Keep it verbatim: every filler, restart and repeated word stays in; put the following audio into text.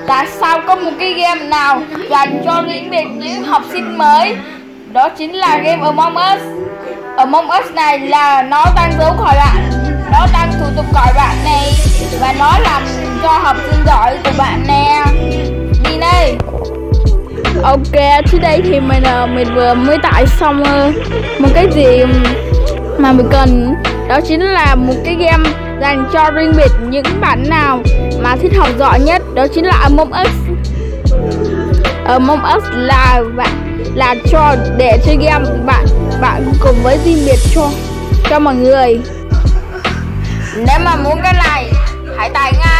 Tại sao có một cái game nào dành cho riêng biệt những học sinh mới? Đó chính là game Among Us. Among Us này là nó đang giấu khỏi bạn, nó đang thủ tục khỏi bạn này, và nó làm cho học sinh giỏi của bạn nè. Đi đây. Ok, trước đây thì mình mình vừa mới tải xong một cái gì mà mình cần. Đó chính là một cái game dành cho riêng biệt những bạn nào mà thích học giỏi nhất. Đó chính là Among Us. Among Us là bạn là cho để chơi game bạn bạn cùng với riêng biệt cho cho mọi người. Nếu mà muốn cái này hãy tải ngay.